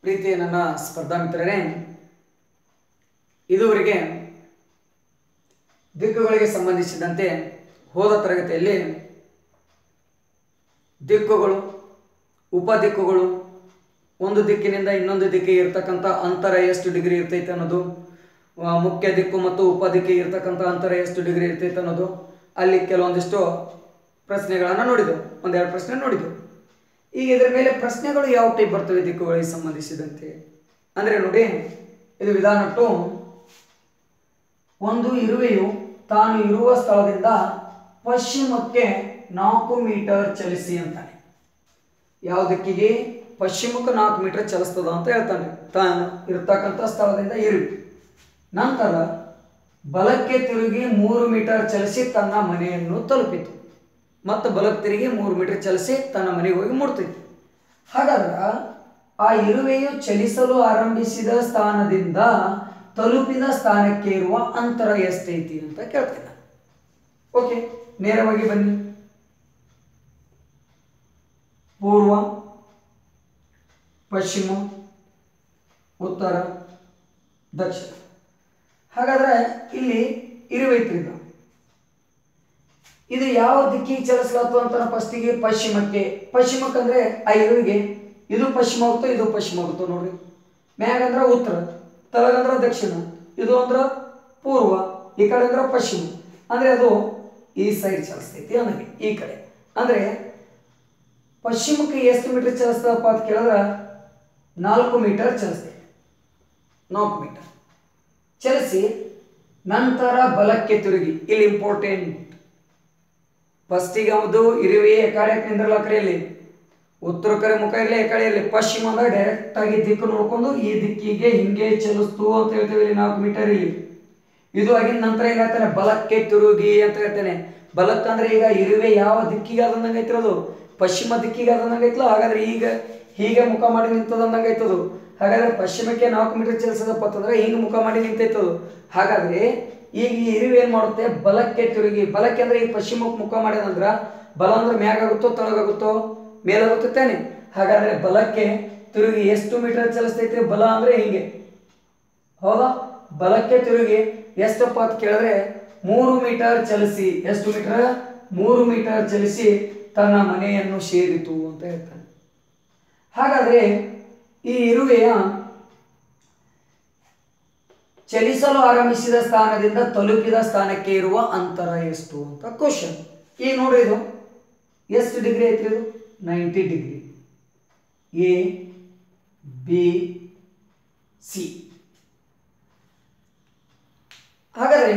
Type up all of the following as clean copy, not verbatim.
ಪ್ರೀತಿಯ ನನ್ನ ಸ್ಪರ್ಧಾ ಮಿತ್ರರೇ, ಇದುವರೆಗೆ ದಿಕ್ಕುಗಳಿಗೆ ಸಂಬಂಧಿಸಿದಂತೆ ಹೋದ ತರಗತಿಯಲ್ಲಿ ದಿಕ್ಕುಗಳು, ಉಪದಿಕ್ಕುಗಳು, ಒಂದು ದಿಕ್ಕಿನಿಂದ ಇನ್ನೊಂದು ದಿಕ್ಕಿಗೆ ಇರತಕ್ಕಂಥ ಅಂತರ ಎಷ್ಟು ಡಿಗ್ರಿ ಇರ್ತೈತೆ ಅನ್ನೋದು, ಮುಖ್ಯ ದಿಕ್ಕು ಮತ್ತು ಉಪದಿಕ್ಕಿಗೆ ಇರತಕ್ಕಂಥ ಅಂತರ ಎಷ್ಟು ಡಿಗ್ರಿ ಇರ್ತೈತೆ ಅನ್ನೋದು, ಅಲ್ಲಿ ಕೆಲವೊಂದಿಷ್ಟು ಪ್ರಶ್ನೆಗಳನ್ನು ನೋಡಿದೆವು, ಒಂದೆರಡು ಪ್ರಶ್ನೆ ನೋಡಿದೆವು. ಈಗ ಇದರ ಮೇಲೆ ಪ್ರಶ್ನೆಗಳು ಯಾವ ಟೈಪ್ ಬರ್ತವೆ ದಿಕ್ಕುಗಳಿಗೆ ಸಂಬಂಧಿಸಿದಂತೆ ಅಂದರೆ ನೋಡಿ, ಇದು ವಿಧಾನ 2. ಒಂದು ಇರುವೆಯು ತಾನು ಇರುವ ಸ್ಥಳದಿಂದ ಪಶ್ಚಿಮಕ್ಕೆ 4 ಮೀಟರ್ ಚಲಿಸಿ ಅಂತಾನೆ. ಯಾವ ದಿಕ್ಕಿಗೆ? ಪಶ್ಚಿಮಕ್ಕೆ 4 ಮೀಟರ್ ಚಲಿಸ್ತದ ಅಂತ ಹೇಳ್ತಾನೆ. ತಾನು ಇರತಕ್ಕಂಥ ಸ್ಥಳದಿಂದ ಇರುವೆ ನಂತರ ಬಲಕ್ಕೆ ತಿರುಗಿ 3 ಮೀಟರ್ ಚಲಿಸಿ ತನ್ನ ಮನೆಯನ್ನು ತಲುಪಿತು. ಮತ್ತು ಬಲಕ್ಕೆ ತಿರುಗಿ 3 ಮೀಟರ್ ಚಲಿಸಿ ತನ್ನ ಮನೆಗೆ ಹೋಗಿ ಮುಟ್ತೈತಿ. ಹಾಗಾದ್ರೆ ಆ ಇರುವೆಯು ಚಲಿಸಲು ಆರಂಭಿಸಿದ ಸ್ಥಾನದಿಂದ ತಲುಪಿದ ಸ್ಥಾನಕ್ಕೆ ಇರುವ ಅಂತರ ಎಷ್ಟೈತಿ ಅಂತ ಕೇಳ್ತೇನೆ. ಓಕೆ, ನೇರವಾಗಿ ಬನ್ನಿ. ಪೂರ್ವ, ಪಶ್ಚಿಮ, ಉತ್ತರ, ದಕ್ಷಿಣ. ಹಾಗಾದ್ರೆ ಇಲ್ಲಿ ಇರುವೆ ಐತ್ರಿ. ಇದು ಯಾವ ದಿಕ್ಕಿಗೆ ಚಲಿಸ್ಲಾತು ಅಂತ ಫಸ್ಟಿಗೆ ಪಶ್ಚಿಮಕ್ಕೆ. ಪಶ್ಚಿಮಕ್ಕಂದ್ರೆ ಆ ಇರುವಿಗೆ ಇದು ಪಶ್ಚಿಮ ಆಗುತ್ತೋ, ಇದು ಪಶ್ಚಿಮ ಆಗುತ್ತೋ ನೋಡ್ರಿ. ಮ್ಯಾಗಂದ್ರೆ ಉತ್ತರ, ತಳಗಂದ್ರೆ ದಕ್ಷಿಣ, ಇದು ಅಂದ್ರೆ ಪೂರ್ವ, ಈ ಕಡೆ ಅಂದ್ರೆ ಪಶ್ಚಿಮ. ಅಂದ್ರೆ ಅದು ಈ ಸೈಡ್ ಚಲಿಸ್ತೈತಿ ನನಗೆ ಈ ಕಡೆ. ಅಂದ್ರೆ ಪಶ್ಚಿಮಕ್ಕೆ ಎಷ್ಟು ಮೀಟರ್ ಚಲಿಸ್ತದಪ್ಪ ಅಂತ ಕೇಳಿದ್ರೆ 4 ಮೀಟರ್ ಚಲಿಸ್ತೈತಿ. 4 ಮೀಟರ್ ಚಲಿಸಿ ನಂತರ ಬಲಕ್ಕೆ ತಿರುಗಿ. ಇಲ್ಲಿ ಇಂಪಾರ್ಟೆಂಟ್, ಫಸ್ಟಿಗೆ ಅದು ಇರುವೆ ಕಡೆ ನಿಂದ್ರಲ್ಲ ಕಡೆಯಲ್ಲಿ, ಉತ್ತರ ಕಡೆ ಮುಖ ಇರಲಿ, ಕಡೆಯಲ್ಲಿ ಪಶ್ಚಿಮ ಅಂದ್ರೆ ಡೈರೆಕ್ಟ್ ಆಗಿ ದಿಕ್ಕು ನೋಡ್ಕೊಂಡು ಈ ದಿಕ್ಕಿಗೆ ಹಿಂಗೆ ಚಲಿಸ್ತು ಅಂತ ಹೇಳ್ತೇವೆ. ಇಲ್ಲಿ 4 ಮೀಟರ್ ಇಲ್ಲಿ ಇದು ಆಗಿನ ನಂತರ ಏನ್ ಹೇಳ್ತಾನೆ? ಬಲಕ್ಕೆ ತಿರುಗಿ ಅಂತ ಹೇಳ್ತಾನೆ. ಬಲಕ್ಕಂದ್ರೆ ಈಗ ಇರುವೆ ಯಾವ ದಿಕ್ಕಿಗೆ ಆದಂದಂಗೆ ಐತಿರೋದು? ಪಶ್ಚಿಮ ದಿಕ್ಕಿಗೆ ಆದಂದಂಗೆ ಐತಲ್ಲ. ಹಾಗಾದ್ರೆ ಈಗ ಹೀಗೆ ಮುಖ ಮಾಡಿ ನಿಂತದಂದಂಗೆ ಐತದು. ಹಾಗಾದ್ರೆ ಪಶ್ಚಿಮಕ್ಕೆ 4 ಮೀಟರ್ ಚಲಿಸದಪ್ಪ ಅಂತಂದ್ರೆ ಹಿಂಗೆ ಮುಖ ಮಾಡಿ ನಿಂತೈತದು. ಹಾಗಾದ್ರೆ ಈಗ ಈ ಇರುವೆ ಏನ್ ಮಾಡುತ್ತೆ? ಬಲಕ್ಕೆ ತಿರುಗಿ. ಬಲಕ್ಕೆ ಅಂದ್ರೆ ಈಗ ಪಶ್ಚಿಮಕ್ಕೆ ಮುಖ ಮಾಡಿದಂದ್ರ ಬಲ ಅಂದ್ರೆ ಮ್ಯಾಗಾಗುತ್ತೋ ತಳಗಾಗುತ್ತೋ? ಮೇಲಾಗುತ್ತೆ ತಾನೆ. ಹಾಗಾದ್ರೆ ಬಲಕ್ಕೆ ತಿರುಗಿ ಎಷ್ಟು ಮೀಟರ್ ಚಲಿಸ್ತೈತಿ? ಬಲ ಅಂದ್ರೆ ಹಿಂಗೆ, ಹೌದಾ? ಬಲಕ್ಕೆ ತಿರುಗಿ ಎಷ್ಟಪ್ಪ ಅಂತ ಕೇಳಿದ್ರೆ 3 ಮೀಟರ್ ಚಲಿಸಿ. ಎಷ್ಟು ಮೀಟರ್? 3 ಮೀಟರ್ ಚಲಿಸಿ ತನ್ನ ಮನೆಯನ್ನು ಸೇರಿತು ಅಂತ ಹೇಳ್ತಾನೆ. ಹಾಗಾದ್ರೆ ಈ ಇರುವೆಯ ಚಲಿಸಲು ಆರಂಭಿಸಿದ ಸ್ಥಾನದಿಂದ ತಲುಪಿದ ಸ್ಥಾನಕ್ಕೆ ಇರುವ ಅಂತರ ಎಷ್ಟು ಅಂತ ಕ್ವಶನ್. ಈಗ ನೋಡ್ರಿ, ಇದು ಎಷ್ಟು ಡಿಗ್ರಿ ಐತ್ರಿ? ಇದು 90 ಡಿಗ್ರಿ. A B C. ಹಾಗಾದ್ರೆ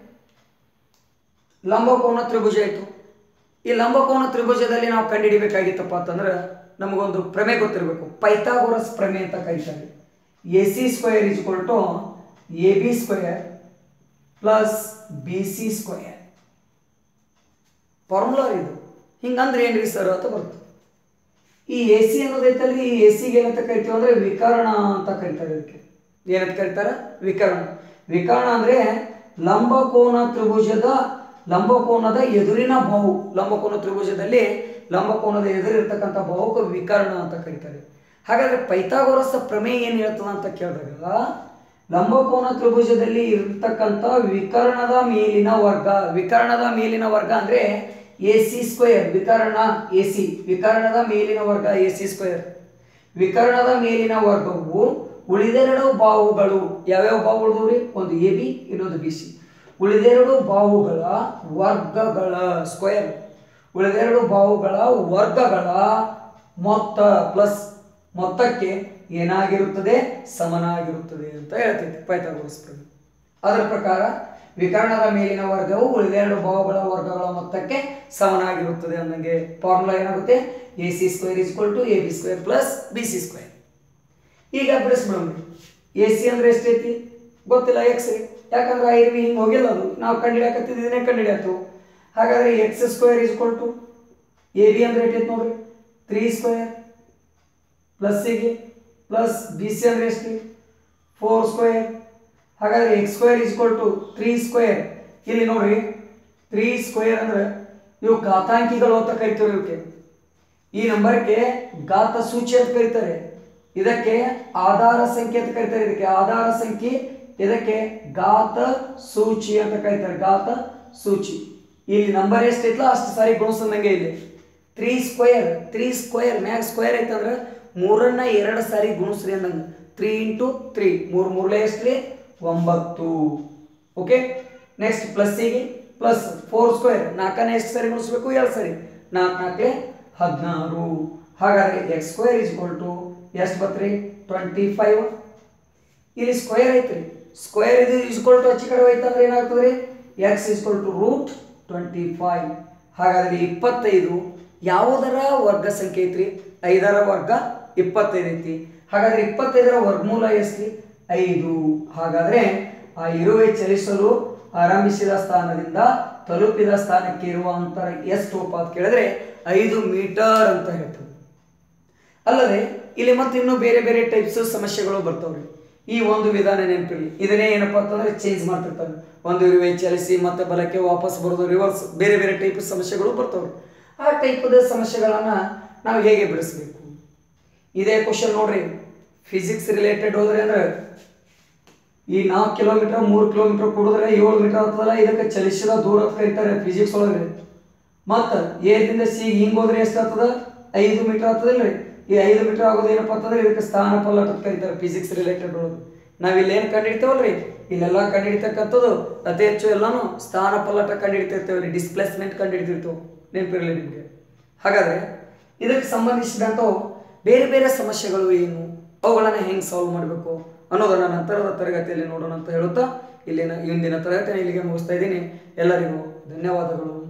ಲಂಬಕೋನ ತ್ರಿಭುಜ ಆಯಿತು. ಈ ಲಂಬಕೋನ ತ್ರಿಭುಜದಲ್ಲಿ ನಾವು ಕಂಡುಹಿಡಿಬೇಕಾಗಿತ್ತಪ್ಪ ಅಂತಂದ್ರೆ ನಮಗೊಂದು ಪ್ರಮೇಯ ಗೊತ್ತಿರಬೇಕು. ಪೈಥಾಗೋರಸ್ ಪ್ರಮೇಯ ಅಂತ ಕರೀತಾರೆ. AC square = AB square plus BC square. Formula ಇದು. ಹಿಂಗಂದ್ರೆ ಏನ್ರಿ ಸರ್ ಅಂತ ಬರ್ತದೆ. ಈ AC ಅನ್ನೋದೈತಲ್ಲಿ, ಈ ACಗೆ ಏನಂತ ಕರಿತೀವಿ ಅಂದ್ರೆ ವಿಕರ್ಣ ಅಂತ ಕರೀತಾರೆ. ಇದಕ್ಕೆ ಏನಂತ ಕರೀತಾರೆ? ವಿಕರ್ಣ. ವಿಕರ್ಣ ಅಂದ್ರೆ ಲಂಬಕೋನದ ಎದುರಿನ ಬಾಹು. ಲಂಬಕೋನ ತ್ರಿಭುಜದಲ್ಲಿ ಲಂಬಕೋನದ ಎದುರಿರ್ತಕ್ಕಂಥ ಬಾಹುಕ್ಕೆ ವಿಕರ್ಣ ಅಂತ ಕರೀತಾರೆ. ಹಾಗಾದ್ರೆ ಪೈಥಾಗೋರಸ್ ಪ್ರಮೇಯ ಏನ್ ಹೇಳ್ತದ ಅಂತ ಕೇಳಿದಾಗ, ಲಂಬಕೋನ ತ್ರಿಭುಜದಲ್ಲಿ ಇರತಕ್ಕಂಥ ವಿಕರ್ಣದ ಮೇಲಿನ ವರ್ಗ. ವಿಕರ್ಣದ ಮೇಲಿನ ವರ್ಗ ಅಂದ್ರೆ AC ಸ್ಕ್ವೇರ್. ವಿಕರ್ಣ AC, ವಿಕರ್ಣದ ಮೇಲಿನ ವರ್ಗ AC ಸ್ಕ್ವೇರ್. ವಿಕರ್ಣದ ಮೇಲಿನ ವರ್ಗವು ಉಳಿದೆರಡು ಬಾಹುಗಳು. ಯಾವ್ಯಾವ ಬಾಹುಗಳು? ಒಂದು AB, ಇನ್ನೊಂದು BC. ಉಳಿದೆರಡು ಬಾಹುಗಳ ವರ್ಗಗಳ ಸ್ಕ್ವೇರ್. ಉಳಿದೆರಡು ಬಾಹುಗಳ ವರ್ಗಗಳ ಮೊತ್ತ ಪ್ಲಸ್ ಮೊತ್ತಕ್ಕೆ ಏನಾಗಿರುತ್ತದೆ? ಸಮನಾಗಿರುತ್ತದೆ ಅಂತ ಹೇಳ್ತೈತಿ ಪೈಥಾಗೋರಸ್ ಪ್ರಮೇಯ. ಅದರ ಪ್ರಕಾರ ವಿಕರ್ಣದ ಮೇಲಿನ ವರ್ಗವು ಉಳಿದೆರಡು ಬಾಹುಗಳ ವರ್ಗಗಳ ಮೊತ್ತಕ್ಕೆ ಸಮನಾಗಿರುತ್ತದೆ ಅನ್ನಂಗೆ ಫಾರ್ಮುಲಾ ಏನಾಗುತ್ತೆ? AC square = AB square plus BC square. ಈಗ ಬಿಡಿಸ್ಬಿಡೋಣ. AC ಅಂದ್ರೆ ಎಷ್ಟೈತಿ ಗೊತ್ತಿಲ್ಲ, X. ಯಾಕಂದ್ರೆ ಆ ಇರುವೆ ಹಿಂಗೆ ಹೋಗಿಲ್ಲ, ಅದು ನಾವು ಕಂಡುಹಿಡಿಯಕತ್ತಿದ್ದು ಇದನ್ನೇ ಕಂಡುಹಿಡಿಯತ್ತು. ಹಾಗಾದ್ರೆ X ಸ್ಕ್ವೇರ್ = AB ಅಂದ್ರೆ ಎಷ್ಟೈತಿ ನೋಡ್ರಿ? 3 ಸ್ಕ್ವೇರ್ ಪ್ಲಸ್ ಗೆ ಪ್ಲಸ್ BC ಅಂದ್ರೆ ಎಷ್ಟು? 4 ಸ್ಕ್ವೇರ್. ಹಾಗಾದ್ರೆ X ಸ್ಕ್ವೇರ್ = 3 ಸ್ಕ್ವೇರ್. ಇಲ್ಲಿ ನೋಡ್ರಿ 3 ಸ್ಕ್ವೇರ್ ಅಂದ್ರೆ ಇವು ಘಾತಾಂಕಿಗಳು ಅಂತ ಕರಿತೀವಿ. ಇವಕ್ಕೆ ಈ ನಂಬರ್ಗೆ ಘಾತ ಸೂಚಿ ಅಂತ ಕರೀತಾರೆ. ಇದಕ್ಕೆ ಆಧಾರ ಸಂಖ್ಯೆ ಅಂತ ಕರೀತಾರೆ, ಇದಕ್ಕೆ ಆಧಾರ ಸಂಖ್ಯೆ, ಇದಕ್ಕೆ ಘಾತ ಸೂಚಿ ಅಂತ ಕರೀತಾರೆ, ಘಾತ ಸೂಚಿ. ಇಲ್ಲಿ ನಂಬರ್ ಎಷ್ಟೈತಲ್ಲ ಅಷ್ಟು ಸಾರಿ ಗುಣಿಸಂದಂಗೆ ಇಲ್ಲಿ 3 ಸ್ಕ್ವೇರ್ ಮ್ಯಾಗ ಸ್ಕ್ವೇರ್ ಐತಂದ್ರೆ 3ನ್ನ 2 ಸಾರಿ ಗುಣಿಸ್ರಿ ಅಂದಂಗೆ 3 × 3 3 3 ಎಷ್ಟ್ರಿ 9. ಓಕೆ, ನೆಕ್ಸ್ಟ್ ಪ್ಲಸ್ಸಿಗೆ ಪ್ಲಸ್ 4 ಸ್ಕ್ವೇರ್ 4ನ್ನ ಎಷ್ಟು ಸಾರಿ ಗುಣಿಸ್ಬೇಕು 2 ಸಾರಿ 4 4 16. ಹಾಗಾದ್ರೆ ಎಕ್ಸ್ ಸ್ಕ್ವೇರ್ ಎಷ್ಟು ಬತ್ರಿ 25. ಇಲ್ಲಿ ಸ್ಕ್ವೇರ್ ಐತ್ರಿ, ಸ್ಕ್ವೇರ್ ಇದು ಅಚ್ಚಿ ಕಡೆ ಹೋಯ್ತಂದ್ರೆ ಏನಾಗ್ತದೆ ಎಕ್ಸ್ √25. ಹಾಗಾದ್ರೆ 25 ಯಾವುದರ ವರ್ಗ ಸಂಖ್ಯೆ ಐತ್ರಿ 5ರ ವರ್ಗ 25 ಐತಿ. ಹಾಗಾದ್ರೆ 25ರ ವರ್ಗಮೂಲ ಎಷ್ಟ್ರಿ 5. ಹಾಗಾದ್ರೆ ಆ ಇರುವೆ ಚಲಿಸಲು ಆರಂಭಿಸಿದ ಸ್ಥಾನದಿಂದ ತಲುಪಿದ ಸ್ಥಾನಕ್ಕೆ ಇರುವ ಅಂತರ ಎಷ್ಟು ಅಂತ ಕೇಳಿದ್ರೆ 5 ಮೀಟರ್ ಅಂತ ಹೇಳ್ತದೆ. ಅಲ್ಲದೆ ಇಲ್ಲಿ ಮತ್ತೆ ಇನ್ನೂ ಬೇರೆ ಬೇರೆ ಟೈಪ್ಸ್ ಸಮಸ್ಯೆಗಳು ಬರ್ತಾವ್ರಿ. ಈ ಒಂದು ವಿಧಾನ ನೆನಪಿರಲಿ, ಇದನ್ನೇ ಏನಪ್ಪಾ ಅಂತಂದ್ರೆ ಚೇಂಜ್ ಮಾಡ್ತಿರ್ತಾರೆ. ಒಂದು ಇರುವೆ ಚಲಿಸಿ ಮತ್ತೆ ಬಲಕ್ಕೆ ವಾಪಸ್ ಬರೋದು, ರಿವರ್ಸ್, ಬೇರೆ ಬೇರೆ ಟೈಪ್ ಸಮಸ್ಯೆಗಳು ಬರ್ತಾವ್ರಿ. ಆ ಟೈಪದ ಸಮಸ್ಯೆಗಳನ್ನ ನಾವು ಹೇಗೆ ಬಿಡಿಸ್ಬೇಕು? ಇದೇ ಕ್ವಶನ್ ನೋಡ್ರಿ, ಫಿಸಿಕ್ಸ್ ರಿಲೇಟೆಡ್ ಹೋದ್ರೆ ಅಂದ್ರೆ ಈ 4 ಕಿಲೋಮೀಟರ್ 3 ಕಿಲೋಮೀಟರ್ ಕೊಡಿದ್ರೆ 7 ಮೀಟರ್ ಆಗ್ತದಲ್ಲ, ಇದಕ್ಕೆ ಚಲಿಸಿದ ದೂರ ಅಂತ ಕರೀತಾರೆ ಫಿಸಿಕ್ಸ್ ಒಳಗೆ. ಮತ್ತು ಎದಿಂದ ಸಿ ಹಿಂಗೆ ಹೋದ್ರೆ ಎಷ್ಟು ಆಗ್ತದ 5 ಮೀಟರ್ ಆಗ್ತದಿಲ್ರಿ. ಈ 5 ಮೀಟರ್ ಆಗೋದು ಏನಪ್ಪ ಅಂತಂದ್ರೆ ಇದಕ್ಕೆ ಸ್ಥಾನ ಪಲ್ಲಟ ಅಂತ ಕರೀತಾರೆ ಫಿಸಿಕ್ಸ್ ರಿಲೇಟೆಡ್ ಒಳಗೆ. ನಾವು ಇಲ್ಲೇನು ಕಂಡುಹಿಡಿತೇವಲ್ರಿ, ಇಲ್ಲೆಲ್ಲ ಕಂಡುಹಿಡಿತಕ್ಕಂಥದ್ದು ಅತಿ ಹೆಚ್ಚು ಎಲ್ಲಾನು ಸ್ಥಾನ ಪಲ್ಲಟ ಕಂಡುಹಿಡಿತಿರ್ತೇವೆ, ಡಿಸ್ಪ್ಲೇಸ್ಮೆಂಟ್ ಕಂಡುಹಿಡಿತಿರ್ತೇವೆ, ನೆನಪಿರಲಿ ನಿಮಗೆ. ಹಾಗಾದ್ರೆ ಇದಕ್ಕೆ ಸಂಬಂಧಿಸಿದಂಥ ಬೇರೆ ಬೇರೆ ಸಮಸ್ಯೆಗಳು ಏನು, ಅವುಗಳನ್ನು ಹೆಂಗೆ ಸಾಲ್ವ್ ಮಾಡಬೇಕು ಅನ್ನೋದನ್ನು ನಂತರದ ತರಗತಿಯಲ್ಲಿ ನೋಡೋಣ ಅಂತ ಹೇಳುತ್ತಾ ಇಂದಿನ ತರಗತಿಯನ್ನು ಇಲ್ಲಿಗೆ ಮುಗಿಸ್ತಾ ಇದ್ದೀನಿ. ಎಲ್ಲರಿಗೂ ಧನ್ಯವಾದಗಳು.